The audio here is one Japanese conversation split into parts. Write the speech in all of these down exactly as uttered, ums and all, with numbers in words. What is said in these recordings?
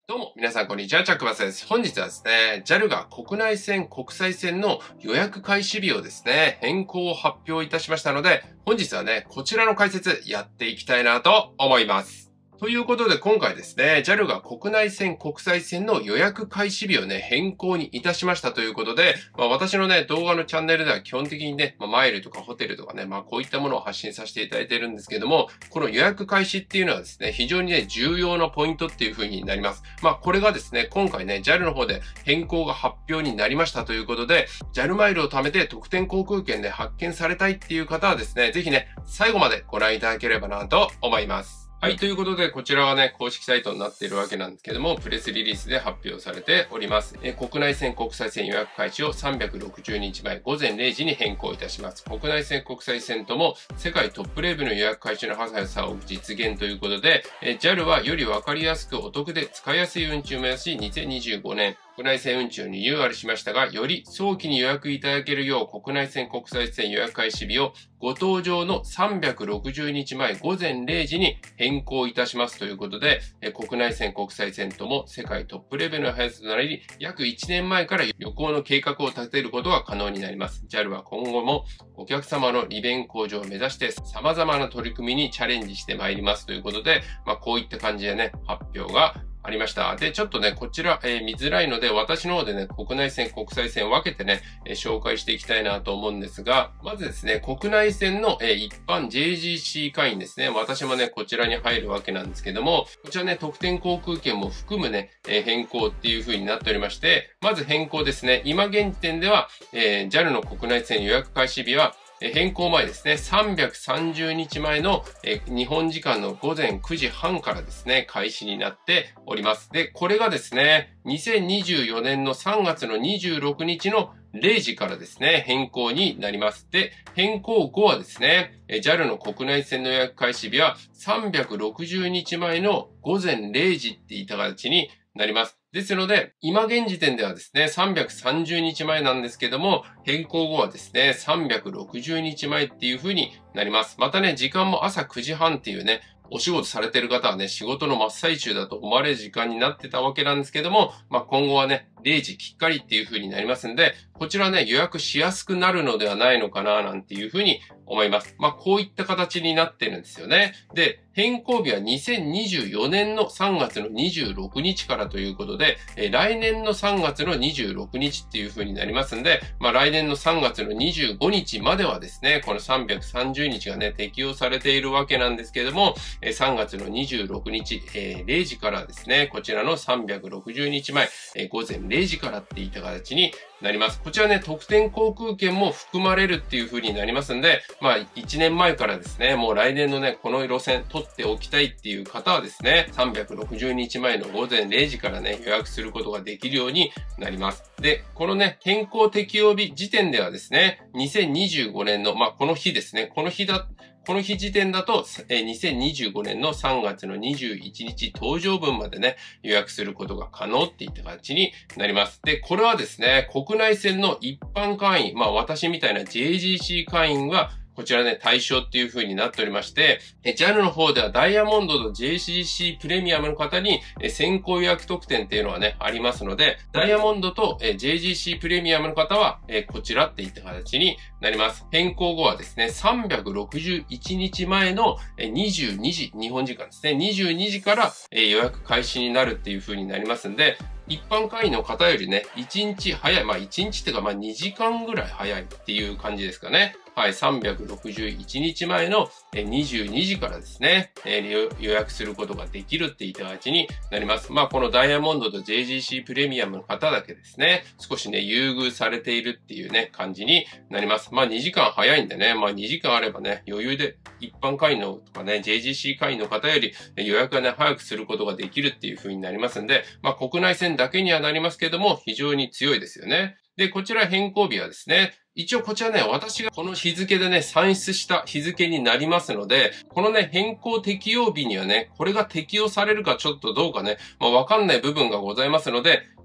どうも、皆さんこんにちは、チャックバスです。本日はですね、ジャル が国内線、国際線の予約開始日をですね、変更を発表いたしましたので、本日はね、こちらの解説やっていきたいなと思います。ということで今回ですね、ジャル が国内線、国際線の予約開始日をね、変更にいたしましたということで、まあ私のね、動画のチャンネルでは基本的にね、まあ、マイルとかホテルとかね、まあこういったものを発信させていただいているんですけども、この予約開始っていうのはですね、非常にね、重要なポイントっていう風になります。まあこれがですね、今回ね、ジャル の方で変更が発表になりましたということで、ジャル マイルを貯めて特典航空券で発券されたいっていう方はですね、ぜひね、最後までご覧いただければなと思います。はい。ということで、こちらはね、公式サイトになっているわけなんですけども、プレスリリースで発表されております。え国内線、国際線予約開始をさんびゃくろくじゅうにちまえ午前れいじに変更いたします。国内線、国際線とも世界トップレベルの予約開始の速さを実現ということで、え ジャル はよりわかりやすくお得で使いやすい運賃を目指し、にせんにじゅうごねん、国内線運賃をリニューアルしましたが、より早期に予約いただけるよう国内線国際線予約開始日をご搭乗のさんびゃくろくじゅうにちまえ午前れいじに変更いたしますということで、国内線国際線とも世界トップレベルの速さとなり、約いちねんまえから旅行の計画を立てることが可能になります。ジャル は今後もお客様の利便向上を目指して様々な取り組みにチャレンジしてまいりますということで、まあこういった感じでね、発表がありました。で、ちょっとね、こちら、えー、見づらいので、私の方でね、国内線、国際線を分けてね、えー、紹介していきたいなと思うんですが、まずですね、国内線の、えー、一般 ジェイジーシー 会員ですね。私もね、こちらに入るわけなんですけども、こちらね、特典航空券も含むね、えー、変更っていう風になっておりまして、まず変更ですね。今現時点では、えー、ジャル の国内線予約開始日は、変更前ですね、さんびゃくさんじゅうにちまえの日本時間のごぜんくじはんからですね、開始になっております。で、これがですね、にせんにじゅうよねんのさんがつのにじゅうろくにちのれいじからですね、変更になります。で、変更後はですね、ジャル の国内線の予約開始日はさんびゃくろくじゅうにちまえのごぜんれいじっていった形になります。ですので、今現時点ではですね、さんびゃくさんじゅうにちまえなんですけども、変更後はですね、さんびゃくろくじゅうにちまえっていう風になります。またね、時間も朝くじはんっていうね、お仕事されてる方はね、仕事の真っ最中だと思われる時間になってたわけなんですけども、まあ今後はね、れいじきっかりっていう風になりますんで、こちらね、予約しやすくなるのではないのかな、なんていう風に思います。まあこういった形になってるんですよね。で、変更日はにせんにじゅうよねんのさんがつのにじゅうろくにちからということで、え来年のさんがつのにじゅうろくにちっていう風になりますんで、まあ来年のさんがつのにじゅうごにちまではですね、このさんびゃくさんじゅうにちがね、適用されているわけなんですけれども、さんがつのにじゅうろくにち、えー、れいじからですね、こちらのさんびゃくろくじゅうにちまえ、えー、ごぜんれいじからっていった形になります。こちらね、特典航空券も含まれるっていう風になりますんで、まあ、いちねんまえからですね、もう来年のね、この路線取っておきたいっていう方はですね、さんびゃくろくじゅうにちまえのごぜんれいじからね、予約することができるようになります。で、このね、変更適用日時点ではですね、にせんにじゅうごねんの、まあ、この日ですね、この日だ、この日時点だと、にせんにじゅうごねんのさんがつのにじゅういちにち搭乗分までね、予約することが可能っていった形になります。で、これはですね、国内線の一般会員、まあ私みたいな ジェイジーシー 会員がこちらね、対象っていう風になっておりまして、ジャル の方ではダイヤモンドと ジェイジーシー プレミアムの方に先行予約特典っていうのはね、ありますので、ダイヤモンドと ジェイジーシー プレミアムの方はこちらっていった形になります。変更後はですね、さんびゃくろくじゅういちにちまえのにじゅうにじ、日本時間ですね、にじゅうにじから予約開始になるっていう風になりますんで、一般会員の方よりね、いちにち早い、まあいちにちっていうかまあにじかんぐらい早いっていう感じですかね。はい、さんびゃくろくじゅういちにちまえのにじゅうにじからですね、予約することができるっていった形になります。まあこのダイヤモンドと ジェイジーシー プレミアムの方だけですね、少しね、優遇されているっていうね、感じになります。まあにじかん早いんでね、まあにじかんあればね、余裕で一般会員のとかね、ジェイジーシー 会員の方より予約がね、早くすることができるっていう風になりますんで、まあ国内線だけにはなりますけども、非常に強いですよね。で、こちら変更日はですね、一応こちらね、私がこの日付でね、算出した日付になりますので、このね、変更適用日にはね、これが適用されるかちょっとどうかね、まあわかんない部分がございますので、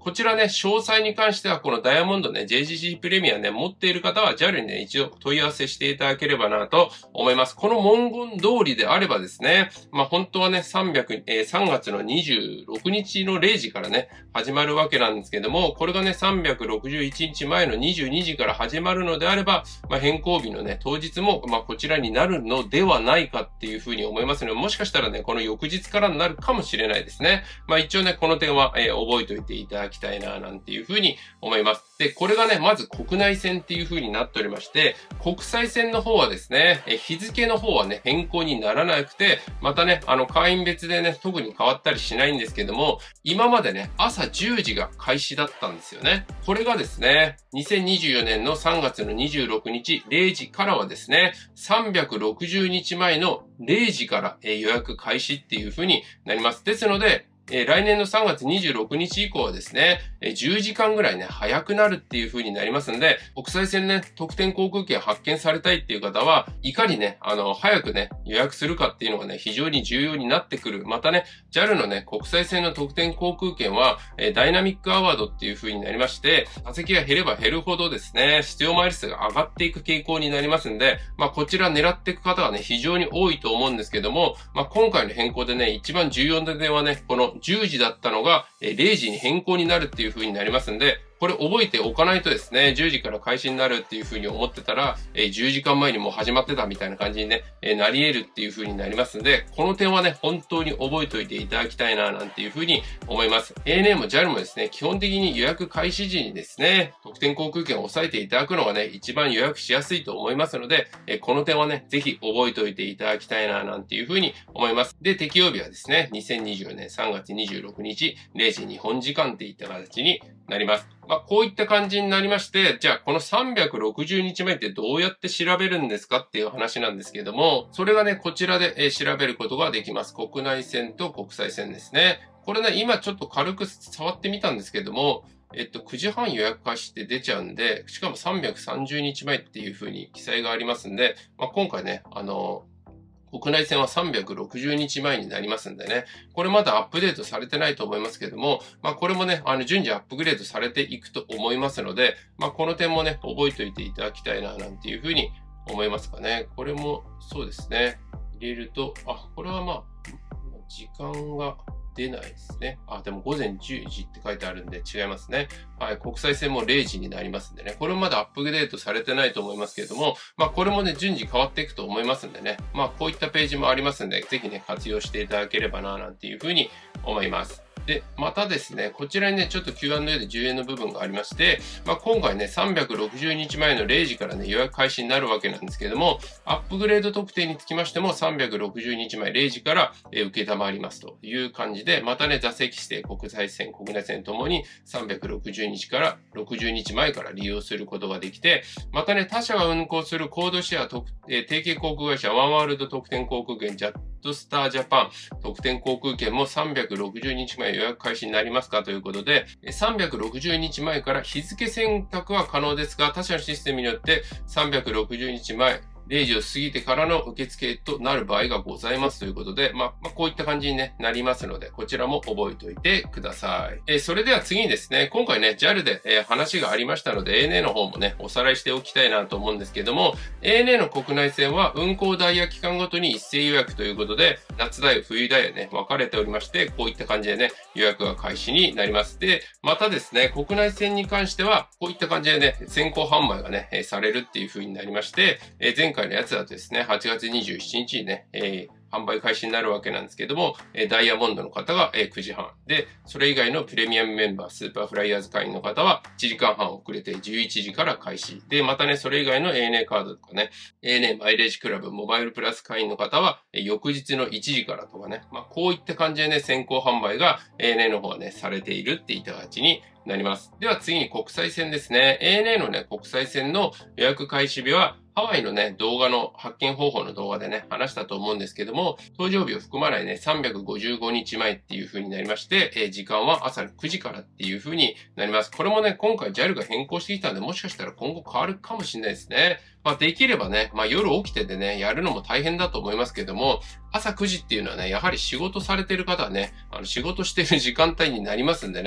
こちらね、詳細に関してはこのダイヤモンドね、ジェイジーシー プレミアね、持っている方は ジャル にね、一度問い合わせしていただければなと思います。この文言通りであればですね、まあ本当はね、さんびゃく、えー、さんがつのにじゅうろくにちのれいじからね、始まるわけなんですけども、これがね、さんびゃくろくじゅういちにちまえのにじゅうにじから始まるのであれば、まあ変更日のね、当日も、まあこちらになるのではないかっていうふうに思いますので、もしかしたらね、この翌日からになるかもしれないですね。まあ一応ね、この点は、えー、覚えておいていただきたいな、なんていうふうに思います。で、これがね、まず国内線っていうふうになっておりまして、国際線の方はですね、え日付の方はね、変更にならなくて、またね、あの、会員別でね、特に変わったりしないんですけども、今までね、朝じゅうじが開始だったんですよね。これがですね、にせんにじゅうよねんのさんがつのにじゅうろくにちれいじからはですね、さんびゃくろくじゅうにちまえのれいじから予約開始っていうふうになります。ですので、えー、来年のさんがつにじゅうろくにち以降はですね、えー、じゅうじかんぐらいね、早くなるっていう風になりますので、国際線ね、特典航空券発見されたいっていう方は、いかにね、あの、早くね、予約するかっていうのがね、非常に重要になってくる。またね、ジャル のね、国際線の特典航空券は、えー、ダイナミックアワードっていう風になりまして、座席が減れば減るほどですね、必要マイル数が上がっていく傾向になりますんで、まあ、こちら狙っていく方がね、非常に多いと思うんですけども、まあ、今回の変更でね、一番重要な点はね、このじゅうじだったのがれいじに変更になるっていう風になりますんで、これ覚えておかないとですね、じゅうじから開始になるっていう風に思ってたら、えー、じゅうじかんまえにもう始まってたみたいな感じにね、えー、なり得るっていう風になりますんで、この点はね、本当に覚えておいていただきたいな、なんていう風に思います。エーエヌエー も ジャル もですね、基本的に予約開始時にですね、特典航空券を押さえていただくのがね、一番予約しやすいと思いますので、えー、この点はね、ぜひ覚えておいていただきたいな、なんていう風に思います。で、適用日はですね、にせんにじゅうよねんさんがつにじゅうろくにちれいじ日本時間っていった形になります。まあ、こういった感じになりまして、じゃあこのさんびゃくろくじゅうにちまえってどうやって調べるんですかっていう話なんですけども、それがね、こちらで調べることができます。国内線と国際線ですね。これね、今ちょっと軽く触ってみたんですけども、えっと、くじはん予約開始って出ちゃうんで、しかもさんびゃくさんじゅうにちまえっていう風に記載がありますんで、まあ、今回ね、あの、国内線はさんびゃくろくじゅうにちまえになりますんでね。これまだアップデートされてないと思いますけども、まあこれもね、あの順次アップグレードされていくと思いますので、まあこの点もね、覚えておいていただきたいな、なんていうふうに思いますかね。これもそうですね。入れると、あ、これはまあ、時間が出ないですね。あ、でも午前じゅうじって書いてあるんで違いますね。はい。国際線もれいじになりますんでね。これもまだアップグレードされてないと思いますけれども、まあこれもね、順次変わっていくと思いますんでね。まあこういったページもありますんで、ぜひね、活用していただければな、なんていうふうに思います。で、またですね、こちらにね、ちょっと キューアンドエー で重要な部分がありまして、まあ、今回ね、さんびゃくろくじゅうにちまえのれいじからね、予約開始になるわけなんですけれども、アップグレード特典につきましても、さんびゃくろくじゅうにちまえれいじから、えー、受けたまわりますという感じで、またね、座席指定、国際線、国内線ともにさんびゃくろくじゅうにちからろくじゅうにちまえから利用することができて、またね、他社が運航するコードシェア特、えー、提携航空会社ワンワールド特典航空券ジャットスタージャパン特典航空券もさんびゃくろくじゅうにちまえ予約開始になりますかということで、さんびゃくろくじゅうにちまえから日付選択は可能ですが、他社のシステムによってさんびゃくろくじゅうにちまえ、れいじを過ぎてからの受付となる場合がございますということで、まあ、まあ、こういった感じに、ね、なりますので、こちらも覚えておいてください。えー、それでは次にですね、今回ね、ジャル で、えー、話がありましたので、エーエヌエー の方もね、おさらいしておきたいなと思うんですけども、エーエヌエー の国内線は運行ダイヤ期間ごとに一斉予約ということで、夏ダイヤ、冬ダイヤね、分かれておりまして、こういった感じでね、予約が開始になります。で、またですね、国内線に関しては、こういった感じでね、先行販売がね、えー、されるっていう風になりまして、えー、前回のやつだとですね、はちがつにじゅうしちにちにね、えー販売開始になるわけなんですけども、ダイヤモンドの方がくじはん。で、それ以外のプレミアムメンバー、スーパーフライヤーズ会員の方はいちじかんはん遅れてじゅういちじから開始。で、またね、それ以外の エーエヌエー カードとかね、エーエヌエー マイレージクラブ、モバイルプラス会員の方は翌日のいちじからとかね、まあ、こういった感じでね、先行販売が エーエヌエー の方はね、されているっていった形になります。では次に国際線ですね。エーエヌエー のね、国際線の予約開始日は、ハワイのね、動画の発見方法の動画でね、話したと思うんですけども、搭乗日を含まないね、さんびゃくごじゅうごにちまえっていう風になりまして、えー、時間は朝のくじからっていう風になります。これもね、今回 ジャル が変更してきたんで、もしかしたら今後変わるかもしれないですね。まあ、できればね、まあ、夜起きてでね、やるのも大変だと思いますけども、朝くじっていうのはね、やはり仕事されてる方はね、あの、仕事してる時間帯になりますんでね、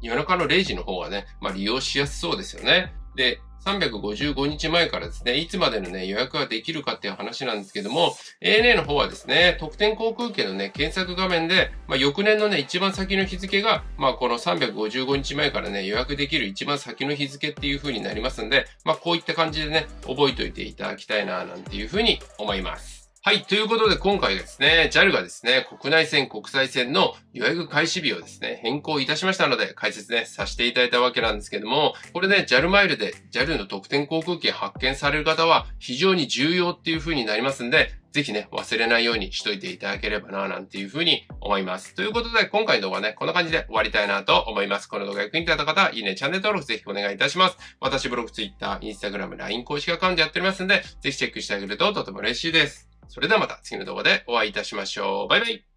夜中のれいじの方がね、まあ利用しやすそうですよね。で、さんびゃくごじゅうごにちまえからですね、いつまでのね、予約ができるかっていう話なんですけども、エーエヌエー の方はですね、特典航空券のね、検索画面で、まあ、翌年のね、一番先の日付が、まあ、このさんびゃくごじゅうごにちまえからね、予約できる一番先の日付っていう風になりますんで、まあ、こういった感じでね、覚えておいていただきたいな、なんていう風に思います。はい。ということで今回ですね、ジャル がですね、国内線、国際線の予約開始日をですね、変更いたしましたので、解説ね、させていただいたわけなんですけども、これね、ジャル マイルで ジャル の特典航空券発見される方は非常に重要っていう風になりますんで、ぜひね、忘れないようにしといていただければな、なんていう風に思います。ということで、今回の動画はね、こんな感じで終わりたいなと思います。この動画役に立った方は、いいね、チャンネル登録ぜひお願いいたします。私、ブログ、ツイッター、インスタグラム、ライン 公式アカウントやっておりますんで、ぜひチェックしてあげるととても嬉しいです。それではまた次の動画でお会いいたしましょう。バイバイ。